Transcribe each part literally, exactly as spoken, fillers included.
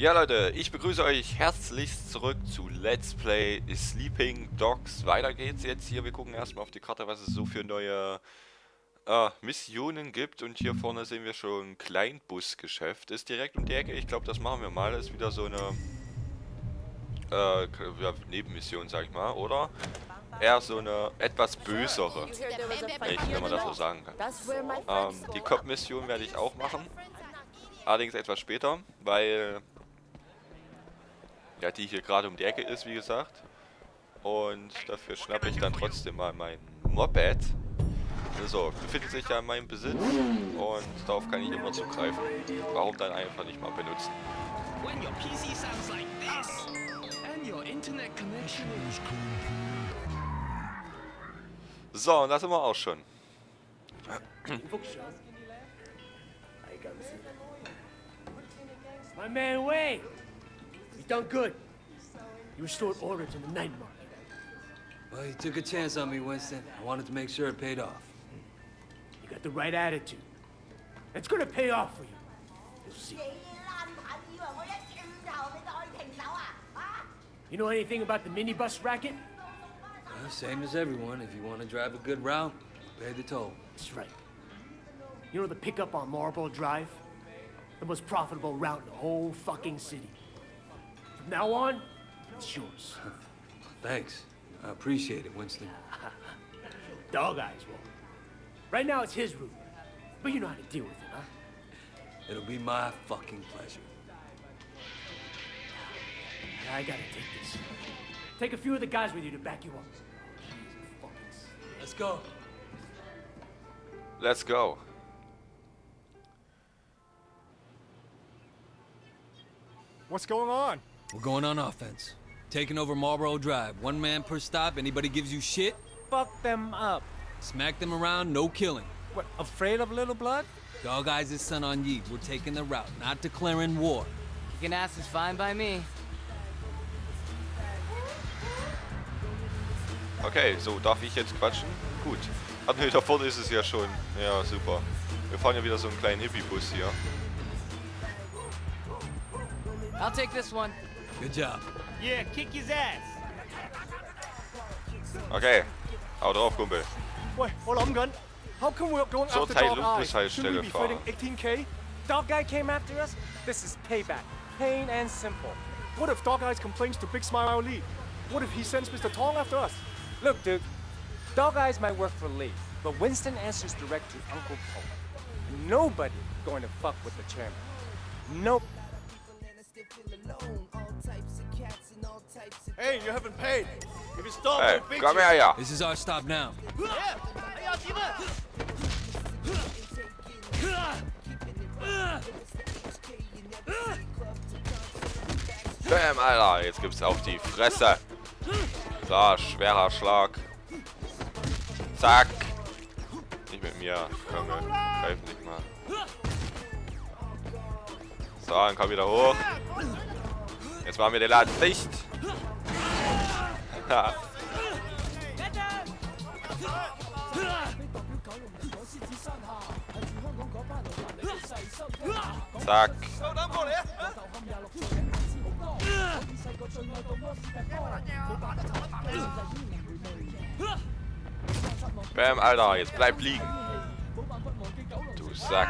Ja Leute, ich begrüße euch herzlichst zurück zu Let's Play Sleeping Dogs. Weiter geht's jetzt hier. Wir gucken erstmal auf die Karte, was es so für neue äh, Missionen gibt. Und hier vorne sehen wir schon Kleinbusgeschäft. Ist direkt um die Ecke. Ich glaube, das machen wir mal. Das ist wieder so eine äh, ja, Nebenmission, sag ich mal, oder? Eher so eine etwas bösere, wenn man das so sagen kann. Ähm, die Cop-Mission werde ich auch machen. Allerdings etwas später, weil ja, die hier gerade um die Ecke ist, wie gesagt. Und dafür schnappe ich dann trotzdem mal mein Moped. So, befindet sich ja in meinem Besitz und darauf kann ich immer zugreifen. Warum dann einfach nicht mal benutzen? So, und das sind wir auch schon. My man Wayne! You done good. You restored order to the night market. Well, you took a chance on me, Winston. I wanted to make sure it paid off. You got the right attitude. It's gonna pay off for you. You'll see. You know anything about the minibus racket? Well, same as everyone. If you want to drive a good route, pay the toll. That's right. You know the pickup on Marlboro Drive? The most profitable route in the whole fucking city. From now on, it's yours. Thanks. I appreciate it, Winston. Dog Eyes will. Right now it's his route, but you know how to deal with it, huh? It'll be my fucking pleasure. I gotta take this. Take a few of the guys with you to back you up. Let's go. Let's go. What's going on? We're going on offense. Taking over Marlboro Drive. One man per stop. Anybody gives you shit, Fuck them up. smack them around, no killing. What, afraid of little blood? Dog Eyes is son on ye. We're taking the route, not declaring war. Kicking ass is fine by me. Okay, so darf ich jetzt quatschen? Gut. Ach ne, da vorne ist es ja schon. Ja, super. Wir fahren ja wieder so einen kleinen Hippie-Bus hier. I'll take this one. Good job. Yeah, kick his ass. Okay, hau drauf, Kumpel. Wait, hold on, gun. How come we're going Zur after Dog Eye? Teilungshaltestelle Shouldn't we be fighting fahren. eighteen K? Dog Guy came after us? This is payback. Plain and simple. What if Dog Eyes complains to Big Smile Lee? What if he sends Mister Tong after us? Look, dude. Dog Eyes might work for Lee, but Winston answers direct to Uncle Poe. Nobody going to fuck with the chairman. Nope. Hey, you haven't paid. If you stop, Hey, komm her, ja. This is our stop now. Bam, Alter, jetzt gibt's auf die Fresse. So, schwerer Schlag. Zack. Nicht mit mir. Komm, wir greifen dich mal. So, dann komm wieder hoch. Jetzt machen wir den Laden dicht. Zack. Bam, Alter, jetzt bleib liegen. Du Sack.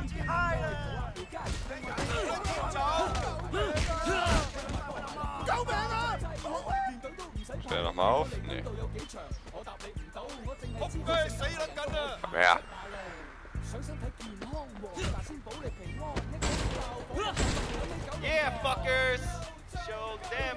Stell noch mal auf. Nee. Komm her. Yeah, fuckers! Show them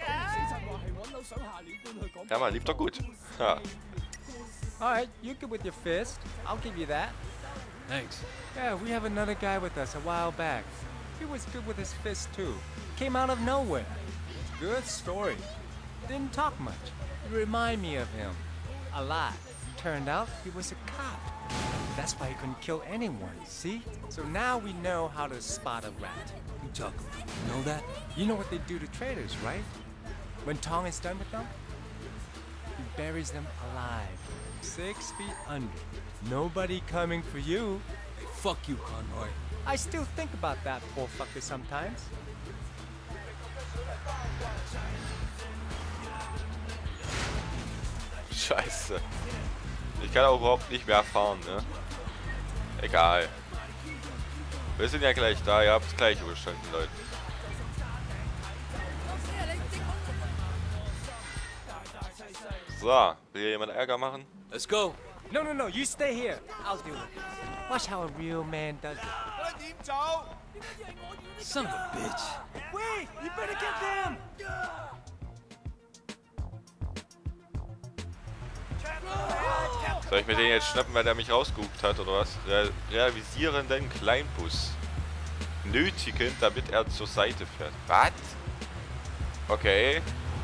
Ja, man, lief doch gut. Ja. Alright, you're good with your fist. I'll give you that. Thanks. Yeah, we have another guy with us a while back. He was good with his fist too. Came out of nowhere. Good story. Didn't talk much. You remind me of him. A lot. Turned out he was a cop. That's why he couldn't kill anyone, see? So now we know how to spot a rat. You talk. You know that? You know what they do to traitors, right? When Tong is done with them, he buries them alive. Six feet under. Nobody coming for you. Hey, fuck you, Conroy. I still think about that poor fucker sometimes. Scheiße. Ich kann auch überhaupt nicht mehr fahren, ne? Egal. Wir sind ja gleich da, ihr habt es gleich überstanden, Leute. So, will hier jemand Ärger machen? Let's go. No, no, no, you stay here. I'll do it. Watch how a real man does it. Son of a bitch. Wait, you better get them. Soll ich mir den jetzt schnappen, weil der mich rausgeguckt hat, oder was? Re realisieren den Kleinbus. Nötigen, damit er zur Seite fährt. Was? Okay.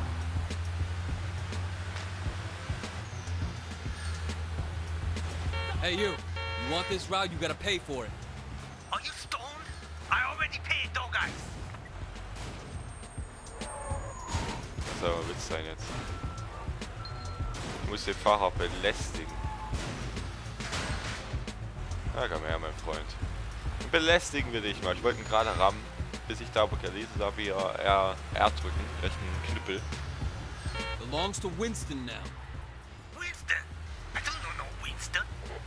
Hey, you. You want this route, you gotta pay for it. Are you stoned? I already paid, dog guys. Das soll aber Witz sein jetzt. Ich muss den Fahrer belästigen. Ja, komm her, mein Freund. Belästigen wir dich mal. Ich wollte ihn gerade rammen, bis ich da aber gelesen habe, wie er R, R drücken. Rechten Knüppel. Belongs to Winston now. Winston? I don't know no Winston.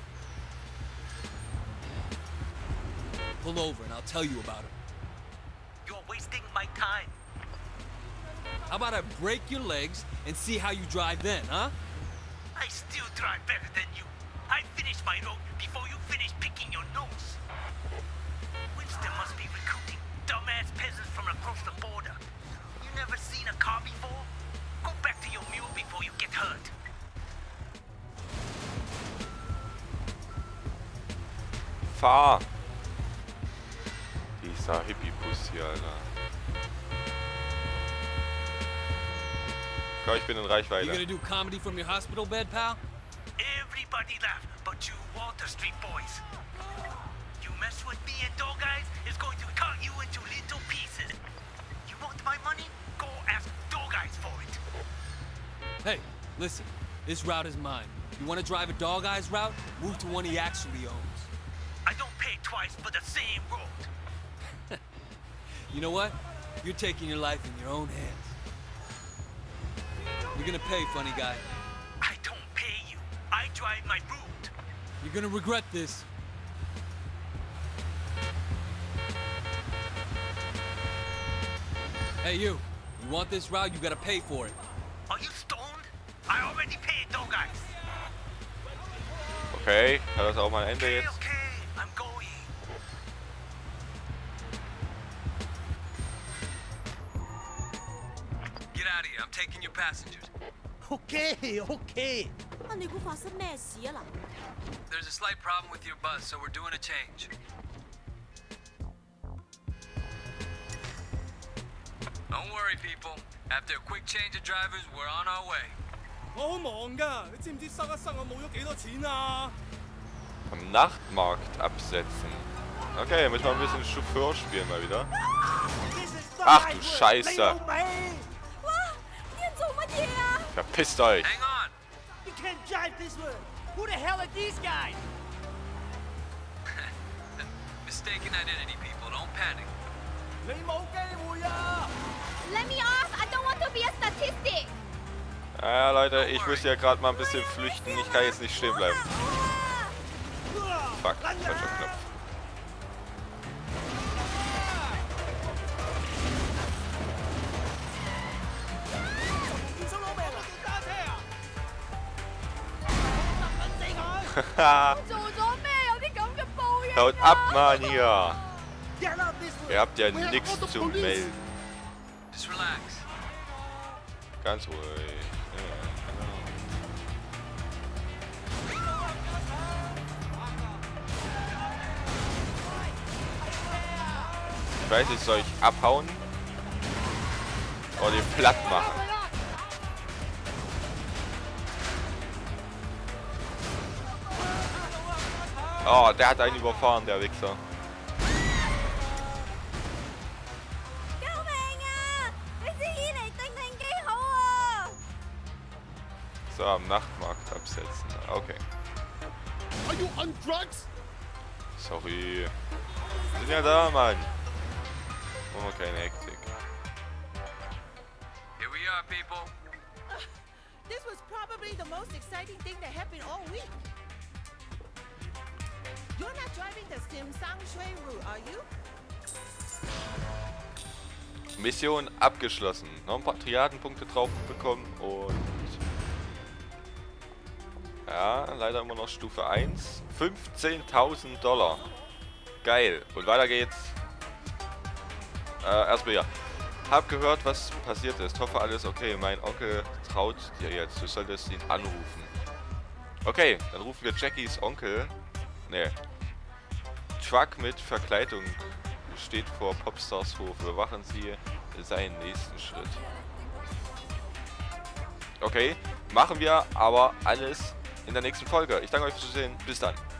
Pull over and I'll tell you about him. You're wasting my time. How about I break your legs and see how you drive then, huh? I still drive better than you. I finished my road before you finished picking your nose. Winston must be recruiting dumbass peasants from across the border. You never seen a car before? Go back to your mule before you get hurt. Fahr! Dieser Hippie-Bus hier, Alter. Komm, ich bin in You Reichweite. gonna do comedy from your hospital bed, pal? Everybody laugh, but you Walter Street boys. You mess with me and dog guys, it's going to cut you into little pieces. You want my money? Go ask dog guys for it. Hey, listen. This route is mine. You wanna drive a Dog Eyes route? Move to one he actually owns. I don't pay twice for the same road. You know what? You're taking your life in your own hands. You're gonna pay, funny guy. I don't pay you. I drive my route. You're gonna regret this. Hey, you. You want this route, you gotta pay for it. Are you stoned? I already paid dog guys. Okay, hat das auch mal ein Ende Okay, jetzt? okay, I'm going. Get out of here. I'm taking your passengers. Okay, okay. 啊，你估發生咩事啊嗱？ There's a slight problem with your bus, so we're doing a change. Don't worry, people. After a quick change of drivers, we're on our way. 我好忙㗎，你知唔知塞一塞我冇咗幾多錢啊？ Am Nachtmarkt absetzen. Okay, müssen wir ein bisschen Chauffeur spielen mal wieder. Ach du Scheiße. 哇！啲人做乜嘢啊？ Verpisst euch. Hang on. You can't drive this way. Who the hell are these guys? Mistaken identity, people. Don't panic. 你冇機會啊！ Let me off! I don't want to be a statistic. Ja, Leute, ich muss ja gerade mal ein bisschen flüchten. Ich kann jetzt nicht stehen bleiben. Fuck, falscher Knopf. Haha. 做咗咩？有啲咁嘅報應 Haut 啊 ab, Mann, hier. Get out this way. Ihr habt ja We have nichts all the zu police. melden. Just relax. Ganz ruhig. Ja, genau. Ich weiß nicht, soll ich abhauen? Oder den platt machen? Oh, der hat einen überfahren, der Wichser. 救命啊！你支煙嚟定定幾好啊！ So, am Nachtmarkt absetzen. Okay. Are you on drugs? Sorry. Wir sind ja da, Mann. Machen wir keine Hektik. people. This was probably the most exciting thing that happened all week. You're not driving the Simsang Shui route, are you? Mission abgeschlossen. Noch ein paar Triadenpunkte drauf bekommen und... Ja, leider immer noch Stufe eins. fünfzehntausend Dollar. Geil. Und weiter geht's. Äh, erstmal ja. Hab gehört, was passiert ist. Hoffe alles okay. Mein Onkel traut dir jetzt. Du solltest ihn anrufen. Okay, dann rufen wir Jackies Onkel. Nee. Truck mit Verkleidung steht vor Popstars Hof. Bewachen Sie seinen nächsten Schritt. Okay, machen wir aber alles in der nächsten Folge. Ich danke euch fürs Zusehen. Bis dann.